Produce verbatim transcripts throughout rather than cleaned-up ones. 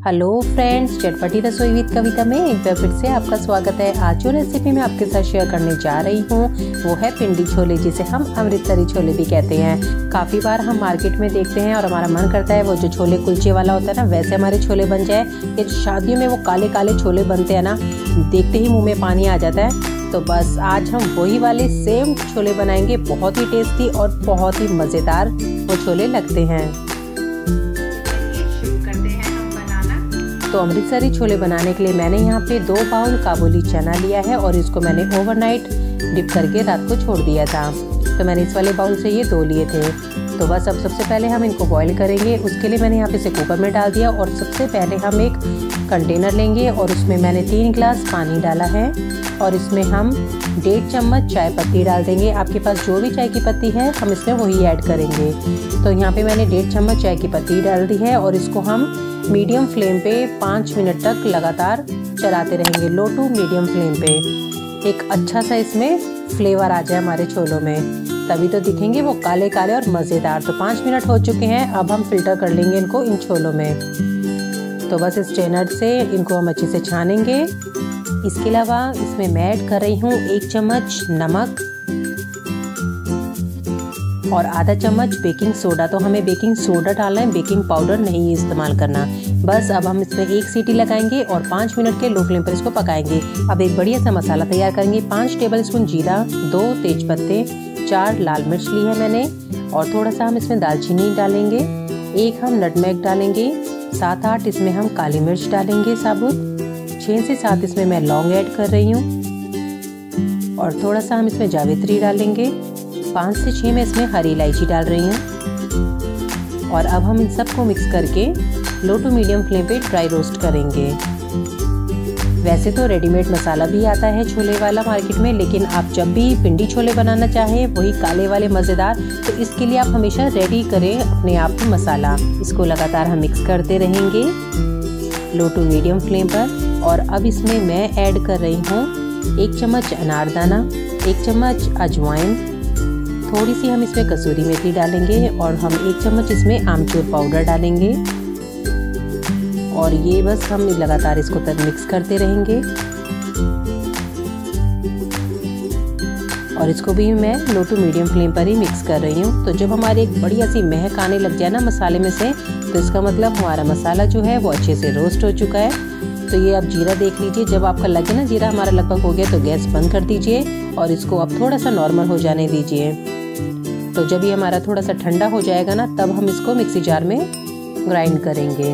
Hello friends, चटपटी रसोई with कविता में एक बार फिर से आपका स्वागत है। आज जो रेसिपी मैं आपके साथ शेयर करने जा रही हूँ वो है पिंडी छोले, जिसे हम अमृतसरी छोले भी कहते हैं। काफ़ी बार हम मार्केट में देखते हैं और हमारा मन करता है वो जो छोले कुलचे वाला होता है ना, वैसे हमारे छोले बन जाए। ये शादियों में वो काले काले छोले बनते हैं ना, देखते ही मुँह में पानी आ जाता है। तो बस आज हम वही वाले सेम छोले बनाएंगे। बहुत ही टेस्टी और बहुत ही मज़ेदार वो छोले लगते हैं। तो अमृतसरी छोले बनाने के लिए मैंने यहाँ पे दो बाउल काबुली चना लिया है और इसको मैंने ओवरनाइट डिप करके रात को छोड़ दिया था। तो मैंने इस वाले बाउल से ये दो लिए थे। तो बस अब सबसे पहले हम इनको बॉईल करेंगे। उसके लिए मैंने यहाँ पे इसे कुकर में डाल दिया और सबसे पहले हम एक कंटेनर लेंगे और उसमें मैंने तीन गिलास पानी डाला है और इसमें हम डेढ़ चम्मच चाय पत्ती डाल देंगे। आपके पास जो भी चाय की पत्ती है हम इसमें वही ऐड करेंगे। तो यहाँ पे मैंने डेढ़ चम्मच चाय की पत्ती डाल दी है और इसको हम मीडियम फ्लेम पे पाँच मिनट तक लगातार चलाते रहेंगे, लो टू मीडियम फ्लेम पे। एक अच्छा सा इसमें फ्लेवर आ जाए हमारे छोलों में, तभी तो दिखेंगे वो काले काले और मज़ेदार। तो पाँच मिनट हो चुके हैं, अब हम फिल्टर कर लेंगे इनको इन छोलों में। तो बस इस स्ट्रेनर से इनको हम अच्छे से छानेंगे। इसके अलावा इसमें मैं ऐड कर रही हूँ एक चम्मच नमक और आधा चम्मच बेकिंग सोडा। तो हमें बेकिंग सोडा डालना है, बेकिंग पाउडर नहीं इस्तेमाल करना। बस अब हम इसमें एक सीटी लगाएंगे और पाँच मिनट के लो फ्लेम पर इसको पकाएंगे। अब एक बढ़िया सा मसाला तैयार करेंगे। पाँच टेबल स्पून जीरा, दो तेज पत्ते, चार लाल मिर्च ली है मैंने और थोड़ा सा हम इसमें दालचीनी डालेंगे। एक हम नटमेग डालेंगे, सात आठ इसमें हम काली मिर्च डालेंगे साबुत, छः से सात इसमें मैं लौंग ऐड कर रही हूँ और थोड़ा सा हम इसमें जावित्री डालेंगे। पाँच से छः मैं इसमें हरी इलायची डाल रही हूँ और अब हम इन सबको मिक्स करके लो टू मीडियम फ्लेम पे ड्राई रोस्ट करेंगे। वैसे तो रेडीमेड मसाला भी आता है छोले वाला मार्केट में, लेकिन आप जब भी पिंडी छोले बनाना चाहें वही काले वाले मज़ेदार, तो इसके लिए आप हमेशा रेडी करें अपने आप ही मसाला। इसको लगातार हम मिक्स करते रहेंगे लो टू मीडियम फ्लेम पर। और अब इसमें मैं ऐड कर रही हूँ एक चम्मच अनारदाना, एक चम्मच अजवाइन, थोड़ी सी हम इसमें कसूरी मेथी डालेंगे और हम एक चम्मच इसमें आमचूर पाउडर डालेंगे और ये बस हम लगातार इसको तक मिक्स करते रहेंगे। और इसको भी मैं लो टू मीडियम फ्लेम पर ही मिक्स कर रही हूँ। तो जब हमारी एक बढ़िया सी महक आने लग जाए ना मसाले में से, तो इसका मतलब हमारा मसाला जो है वो अच्छे से रोस्ट हो चुका है। तो ये आप जीरा देख लीजिए, जब आपका लगे ना जीरा हमारा लगभग हो गया तो गैस बंद कर दीजिए और इसको अब थोड़ा सा नॉर्मल हो जाने दीजिए। तो जब ये हमारा थोड़ा सा ठंडा हो जाएगा ना, तब हम इसको मिक्सी जार में ग्राइंड करेंगे।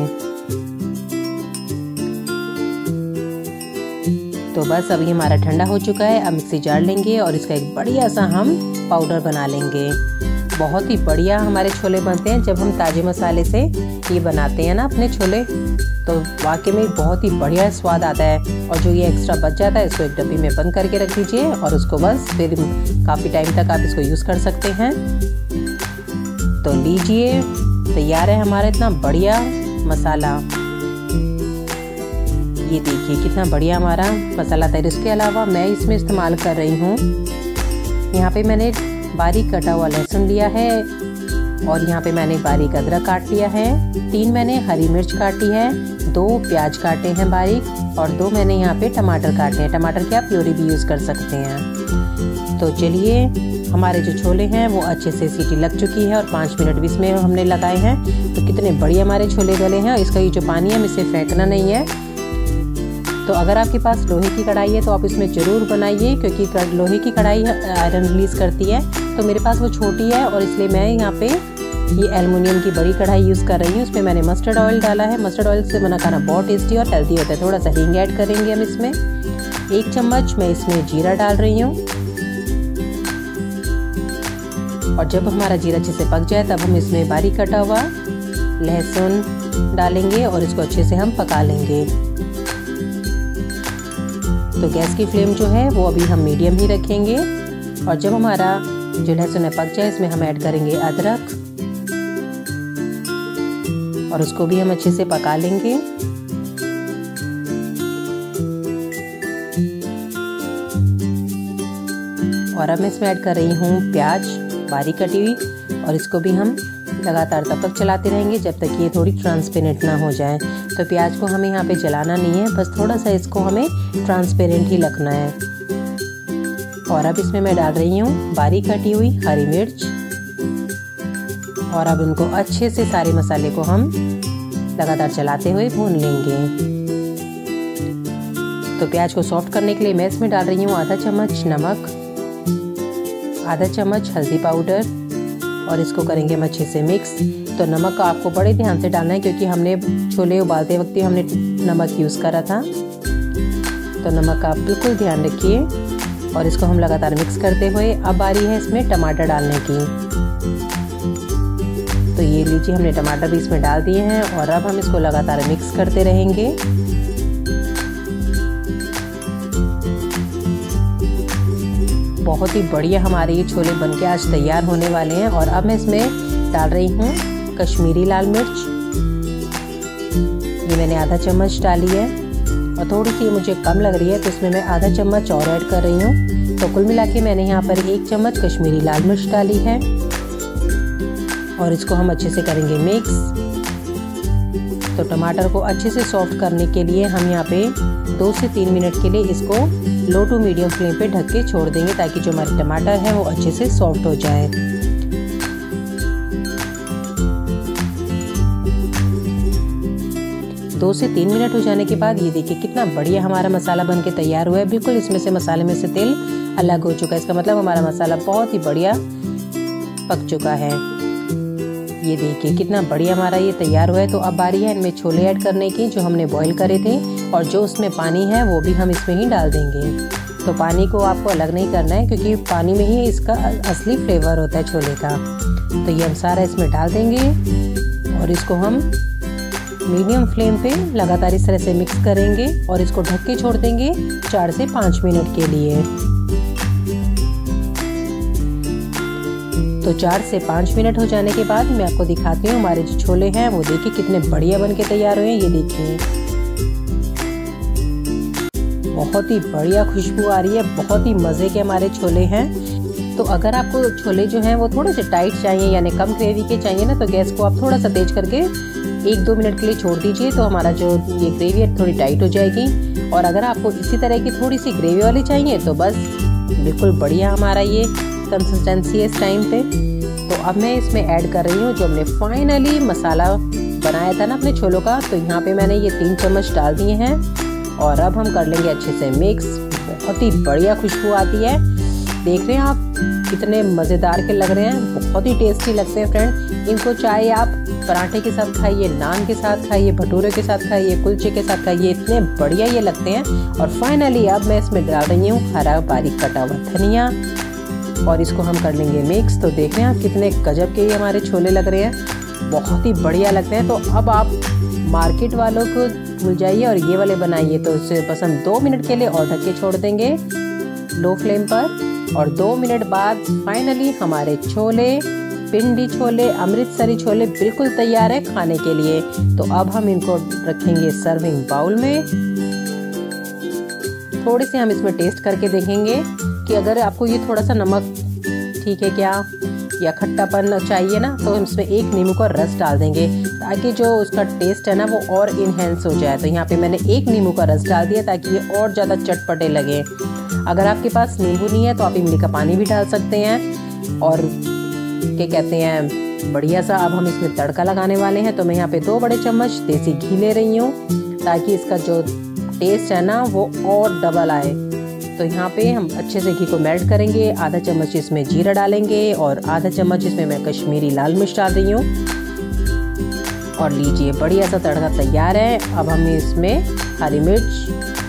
तो बस अभी हमारा ठंडा हो चुका है। अब मिक्सी जार लेंगे और इसका एक बढ़िया सा हम पाउडर बना लेंगे। बहुत ही बढ़िया हमारे छोले बनते हैं जब हम ताजे मसाले से ये बनाते हैं ना अपने छोले, तो वाकई में बहुत ही बढ़िया स्वाद आता है। और जो ये एक्स्ट्रा बच जाता है इसको एक डब्बी में बंद करके रख दीजिए और उसको बस फिर काफ़ी टाइम तक आप इसको यूज़ कर सकते हैं। तो लीजिए, तैयार है हमारा इतना बढ़िया मसाला। ये देखिए कितना बढ़िया हमारा मसाला तैयार। इसके अलावा मैं इसमें इस्तेमाल कर रही हूँ, यहाँ पे मैंने बारीक कटा हुआ लहसुन लिया है और यहाँ पे मैंने बारीक अदरक काट लिया है, तीन मैंने हरी मिर्च काटी है, दो प्याज काटे हैं बारीक और दो मैंने यहाँ पे टमाटर काटे हैं। टमाटर की आप प्योरी भी यूज़ कर सकते हैं। तो चलिए, हमारे जो छोले हैं वो अच्छे से सीटी लग चुकी है और पाँच मिनट भी इसमें हमने लगाए हैं। तो कितने बढ़िया हमारे छोले गले हैं। इसका ये जो पानी है इसे फेंकना नहीं है। तो अगर आपके पास लोहे की कढ़ाई है तो आप इसमें ज़रूर बनाइए, क्योंकि लोहे की कढ़ाई आयरन रिलीज़ करती है। तो मेरे पास वो छोटी है और इसलिए मैं यहाँ पे ये एल्युमिनियम की बड़ी कढ़ाई यूज़ कर रही हूँ। उसमें मैंने मस्टर्ड ऑयल डाला है। मस्टर्ड ऑयल से बना खाना बहुत टेस्टी और हेल्दी होता है। थोड़ा सा हींग ऐड करेंगे हम इसमें। एक चम्मच मैं इसमें जीरा डाल रही हूँ और जब हमारा जीरा अच्छे से पक जाए तब हम इसमें बारीक कटा हुआ लहसुन डालेंगे और इसको अच्छे से हम पका लेंगे। तो गैस की फ्लेम जो है वो अभी हम मीडियम ही रखेंगे और जब हमारा जो लहसुन है पक जाए इसमें हम ऐड करेंगे अदरक और उसको भी हम अच्छे से पका लेंगे। और अब मैं इसमें ऐड कर रही हूँ प्याज बारीक कटी हुई और इसको भी हम लगातार तब तक चलाते रहेंगे जब तक ये थोड़ी ट्रांसपेरेंट ना हो जाए। तो प्याज को हमें यहाँ पे जलाना नहीं है, बस थोड़ा सा इसको हमें ट्रांसपेरेंट ही रखना है। और अब इसमें मैं डाल रही हूँ बारीक कटी हुई हरी मिर्च। और अब इनको अच्छे से सारे मसाले को हम लगातार चलाते हुए भून लेंगे। तो प्याज को सॉफ्ट करने के लिए मैं इसमें डाल रही हूँ आधा चम्मच नमक, आधा चम्मच हल्दी पाउडर और इसको करेंगे हम अच्छे से मिक्स। तो नमक का आपको बड़े ध्यान से डालना है क्योंकि हमने छोले उबालते वक्त ही हमने नमक यूज़ करा था। तो नमक का आप बिल्कुल ध्यान रखिए और इसको हम लगातार मिक्स करते हुए अब बारी है इसमें टमाटर डालने की। तो ये लीजिए हमने टमाटर भी इसमें डाल दिए हैं और अब हम इसको लगातार मिक्स करते रहेंगे। बहुत ही बढ़िया हमारे ये छोले बनके आज तैयार होने वाले हैं। और अब मैं इसमें डाल रही हूँ कश्मीरी लाल मिर्च, ये मैंने आधा चम्मच डाली है और थोड़ी सी मुझे कम लग रही है तो इसमें मैं आधा चम्मच और ऐड कर रही हूँ। तो कुल मिला के मैंने यहाँ पर एक चम्मच कश्मीरी लाल मिर्च डाली है और इसको हम अच्छे से करेंगे मिक्स। तो टमाटर को अच्छे से सॉफ्ट करने के लिए हम यहाँ पे दो से तीन मिनट के लिए इसको लो टू मीडियम फ्लेम पे ढक के छोड़ देंगे ताकि जो हमारे टमाटर है वो अच्छे से सॉफ्ट हो जाए। दो से तीन मिनट हो जाने के बाद ये देखिए कितना बढ़िया हमारा मसाला बन के तैयार हुआ है। बिल्कुल इसमें से मसाले में से तेल अलग हो चुका है, इसका मतलब हमारा मसाला बहुत ही बढ़िया पक चुका है। ये देखिए कितना बढ़िया हमारा ये तैयार हुआ है। तो अब बारी है इनमें छोले ऐड करने की जो हमने बॉईल करे थे और जो उसमें पानी है वो भी हम इसमें ही डाल देंगे। तो पानी को आपको अलग नहीं करना है क्योंकि पानी में ही इसका असली फ्लेवर होता है छोले का। तो ये हम सारा इसमें डाल देंगे और इसको हम मीडियम फ्लेम पे लगातार इस तरह से मिक्स करेंगे और इसको ढक के छोड़ देंगे चार से पाँच मिनट के लिए। तो चार से पाँच मिनट हो जाने के बाद मैं आपको दिखाती हूँ हमारे जो छोले हैं वो देखिए कितने बढ़िया बन के तैयार हुए हैं। ये देखिए बहुत ही बढ़िया खुशबू आ रही है, बहुत ही मज़े के हमारे छोले हैं। तो अगर आपको छोले जो हैं वो थोड़े से टाइट चाहिए यानी कम ग्रेवी के चाहिए ना तो गैस को आप थोड़ा सा तेज करके एक दो मिनट के लिए छोड़ दीजिए तो हमारा जो ये ग्रेवी है थोड़ी टाइट हो जाएगी। और अगर आपको इसी तरह की थोड़ी सी ग्रेवी वाली चाहिए तो बस बिल्कुल बढ़िया हमारा ये कंसिस्टेंसी है इस टाइम पे। तो अब मैं इसमें ऐड कर रही हूँ जो हमने फाइनली मसाला बनाया था ना अपने छोलों का। तो यहाँ पे मैंने ये तीन चम्मच डाल दिए हैं और अब हम कर लेंगे अच्छे से मिक्स। बहुत ही बढ़िया खुशबू आती है, देख रहे हैं आप कितने मज़ेदार के लग रहे हैं, बहुत ही टेस्टी लगते हैं फ्रेंड। इनको चाहे आप पराठे के साथ खाइए, नान के साथ खाइए, भटूरे के साथ खाइए, कुलचे के साथ खाइए, इतने बढ़िया ये लगते हैं। और फाइनली अब मैं इसमें डाल रही हूँ हरा बारीक कटा हुआ धनिया और इसको हम कर लेंगे मिक्स। तो देख रहे हैं आप कितने गजब के ये हमारे छोले लग रहे हैं, बहुत ही बढ़िया लगते हैं। तो अब आप मार्केट वालों को भूल जाइए और ये वाले बनाइए। तो इससे बस हम दो मिनट के लिए और ढक के छोड़ देंगे लो फ्लेम पर और दो मिनट बाद फाइनली हमारे छोले, पिंडी छोले, अमृतसरी छोले बिल्कुल तैयार है खाने के लिए। तो अब हम इनको रखेंगे सर्विंग बाउल में। थोड़े से हम इसमें टेस्ट करके देखेंगे कि अगर आपको ये थोड़ा सा नमक ठीक है क्या या खट्टापन चाहिए ना तो हम इसमें एक नींबू का रस डाल देंगे ताकि जो उसका टेस्ट है ना वो और इन्हेंस हो जाए। तो यहाँ पे मैंने एक नींबू का रस डाल दिया ताकि ये और ज़्यादा चटपटे लगे। अगर आपके पास नींबू नहीं है तो आप इमली का पानी भी डाल सकते हैं। और क्या कहते हैं बढ़िया सा अब हम इसमें तड़का लगाने वाले हैं। तो मैं यहाँ पे दो बड़े चम्मच देसी घी ले रही हूँ ताकि इसका जो टेस्ट है ना वो और डबल आए। तो यहाँ पे हम अच्छे से घी को मेल्ट करेंगे। आधा चम्मच इसमें जीरा डालेंगे और आधा चम्मच इसमें मैं कश्मीरी लाल मिर्च डाल रही हूँ। और लीजिए बढ़िया सा तड़का तैयार है। अब हम इसमें हरी मिर्च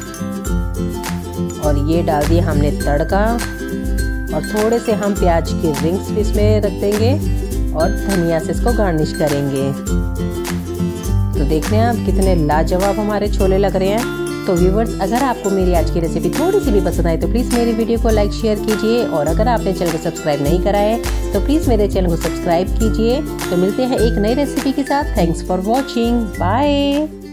और ये डाल दिए हमने तड़का और थोड़े से हम प्याज के रिंग्स भी इसमें रख देंगे और धनिया से इसको गार्निश करेंगे। तो देख रहे हैं आप कितने लाजवाब हमारे छोले लग रहे हैं। तो व्यूवर्स अगर आपको मेरी आज की रेसिपी थोड़ी सी भी पसंद आई तो प्लीज़ मेरी वीडियो को लाइक शेयर कीजिए और अगर आपने चैनल को सब्सक्राइब नहीं करा है तो प्लीज़ मेरे चैनल को सब्सक्राइब कीजिए। तो मिलते हैं एक नई रेसिपी के साथ। Thanks for watching, bye.